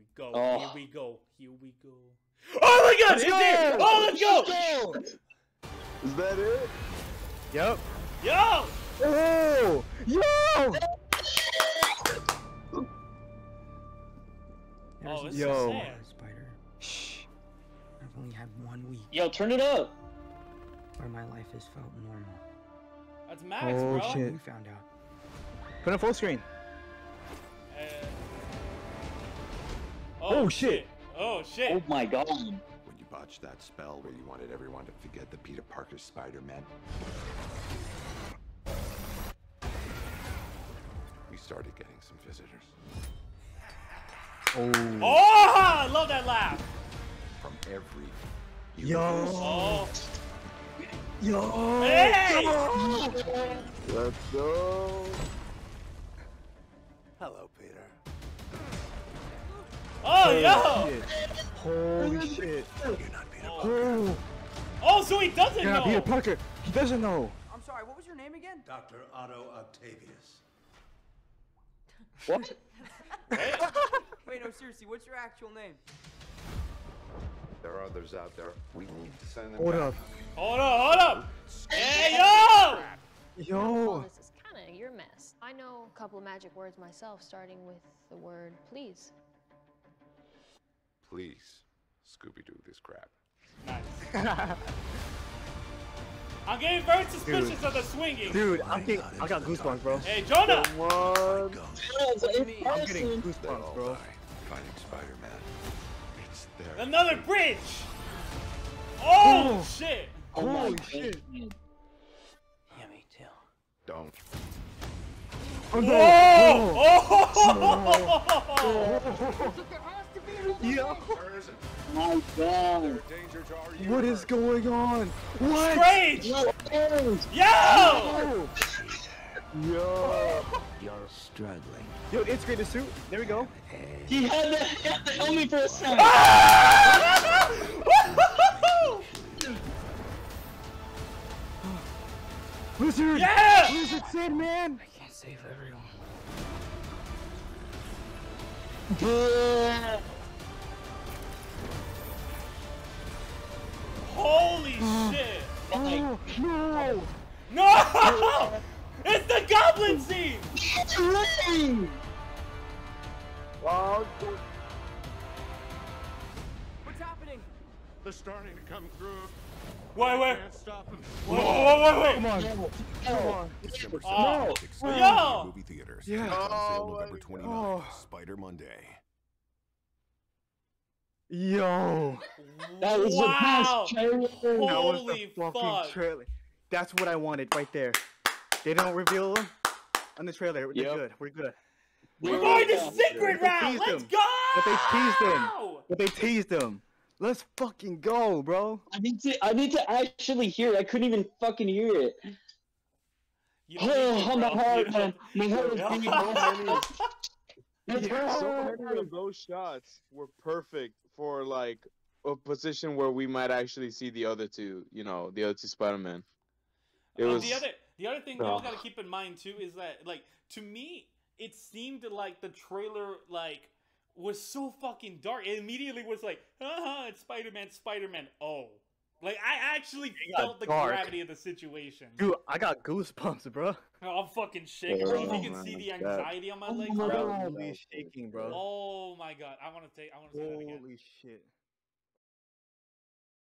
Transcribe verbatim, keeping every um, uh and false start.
go. Oh. Here we go. Here we go. Oh my God! Let's It's go! here! Oh, let's go! Let's go! Is that it? Yep. Yo! Oh! Yo! Oh, this Yo. is so sad. Spider. Shh. I've only had one week Yo, turn it up. where my life has felt normal. That's Max, Oh, bro. shit. You found out. Put on full screen. Uh, Oh, shit. Oh shit. Oh my God. When you botched that spell where you wanted everyone to forget the Peter Parker Spider-Man, we started getting some visitors. Oh. Oh, I love that laugh. From every Yo. Oh. Yo. Hey! Let's go. Hello, Peter. Oh, yo. Shit. Holy shit. You're not Peter Oh. Parker. Oh. Oh, so he doesn't You're not know. Peter Parker. He doesn't know. I'm sorry, what was your name again? Doctor Otto Octavius. What? Wait, no, seriously, what's your actual name? There are others out there. We need to send them Hold back. up. Hold up, hold up. Hey, yo! Yo. This is kind of your mess. I know a couple of magic words myself, starting with the word please. Please, Scooby-Doo this crap. Nice. I'm getting very suspicious Dude. of the swinging. Dude, I'm getting, I got goosebumps, bro. Hey, Jonah! One. I'm getting They goosebumps, all bro. die fighting Spider-Man. It's their Another bridge! Oh, Oh. shit! Oh my Holy God. shit. Yeah, me too. Don't. Oh Whoa! no. Oh! Yo. Where is it? My God. Danger to our What is going on? What? Strange! Yo, Yo! Oh. Yo. You're struggling. Yo, integrate the suit. There we go. he had the, he had the helmet for a second. Ah! Wizard. Yeah! Wizard Sandman. I can't save everyone. Holy shit! Oh no. No! It's the goblin scene! Wow. What's happening? They're starting to come through. Wait, wait. Can't stop them. Whoa, whoa, wait, wait, Come wait. on. Come on. December Oh. exclusive Yo! movie theaters. Yeah. On sale Oh November my twenty-ninth. God. Spider Monday. Yo. That was the Wow! best trailer. That was Holy the fucking fuck. trailer. That's what I wanted right there. They don't reveal them on the trailer. They're Yep. good. We're good. We're going to Yeah. secret They round! teased Let's him. go! But they teased them. But they teased them. Let's fucking go, bro. I need to. I need to actually hear it. I couldn't even fucking hear it. You don't need Oh, to, my bro. heart, You man. don't- My heart is beating. So many of those shots were perfect for like a position where we might actually see the other two, you know, the other two Spider-Man. It And was the other the other thing y'all Oh. gotta keep in mind too is that, like, to me it seemed like the trailer like was so fucking dark. It immediately was like, haha, it's Spider-Man, Spider-Man. Oh. Like, I actually got felt the dark. gravity of the situation. Dude, I got goosebumps, bro. Oh, I'm fucking shaking, bro. If you can Oh see my the God. anxiety on my Oh legs, my bro. God. Holy shaking, bro. Oh my God. I wanna take I wanna see that again. Holy shit.